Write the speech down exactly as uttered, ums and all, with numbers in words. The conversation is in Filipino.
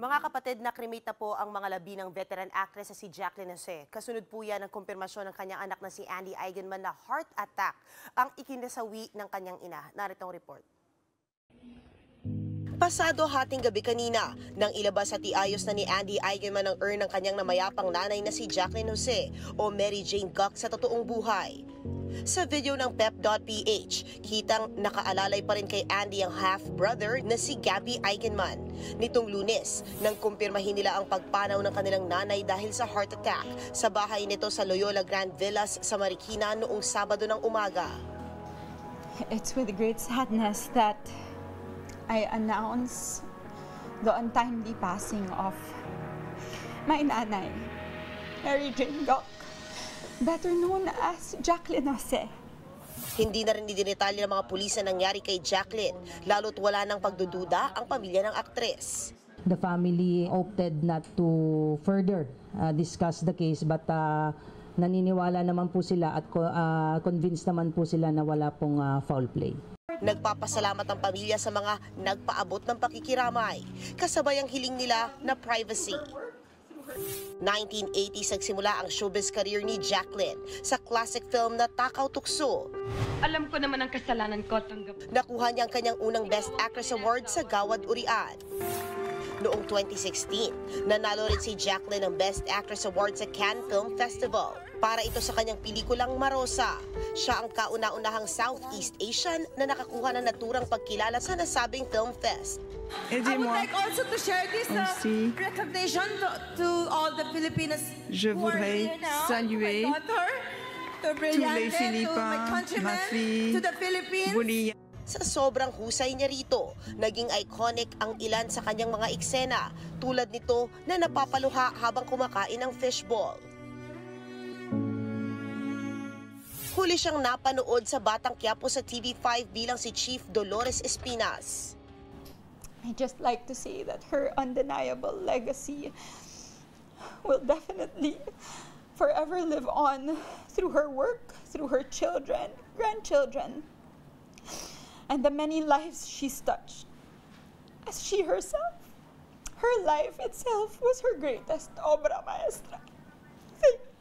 Mga kapatid, na-cremate na po ang mga labi ng veteran actress na si Jacqueline Jose. Kasunod po yan ng kumpirmasyon ng kanyang anak na si Andy Eigenman na heart attack ang ikinasawi ng kanyang ina. Narito ang report. Pasado hating gabi kanina, nang ilabas at iayos na ni Andy Eigenman ang urn ng kanyang namayapang nanay na si Jacqueline Jose o Mary Jane Guk sa totoong buhay. Sa video ng pep dot p h, kitang nakaalalay pa rin kay Andy ang half-brother na si Gabby Eigenman. Nitong Lunes, nang kumpirmahin nila ang pagpanaw ng kanilang nanay dahil sa heart attack sa bahay nito sa Loyola Grand Villas sa Marikina noong Sabado ng umaga. It's with great sadness that I announce the untimely passing of my nanay, Mary Jane Guk, better known as Jacqueline Jose. Hindi na rin dinetalye ng mga pulis na nangyari kay Jacqueline, lalo't wala ng pagdududa ang pamilya ng aktres. The family opted not to further uh, discuss the case, but uh, naniniwala naman po sila at uh, convinced naman po sila na wala pong uh, foul play. Nagpapasalamat ang pamilya sa mga nagpaabot ng pakikiramay, kasabay ang hiling nila na privacy. nineteen eighties nagsimula ang showbiz career ni Jacqueline sa classic film na Takaw Tukso. Alam ko naman ang kasalanan ko, tanggap. Nakuha niya ang kanyang unang Best Actress Award sa Gawad Urian. Noong twenty sixteen, nanalo rin si Jacqueline ng Best Actress Award sa Cannes Film Festival. Para ito sa kanyang pelikulang Marosa. Siya ang kauna-unahang Southeast Asian na nakakuha ng naturang pagkilala sa nasabing film fest. I would like also to share this uh, recognition to, to all the Filipinas Je who are voudrais here now. saluer My daughter, to Brillante, to my countrymen, to the Philippines. Sa sobrang husay niya rito, naging iconic ang ilan sa kanyang mga eksena, tulad nito na napapaluha habang kumakain ng fishball. Huli siyang napanood sa Batang Quiapo sa T V five bilang si Chief Dolores Espinas. I just like to say that her undeniable legacy will definitely forever live on through her work, through her children, grandchildren, and the many lives she's touched. As she herself, her life itself was her greatest obra maestra. Thank you.